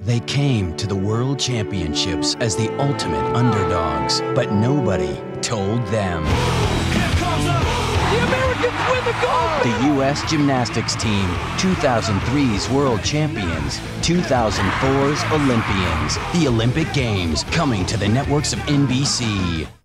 They came to the World Championships as the ultimate underdogs, but nobody told them. The Americans win the gold! The U.S. Gymnastics team, 2003's world champions, 2004's Olympians. The Olympic Games coming to the networks of NBC.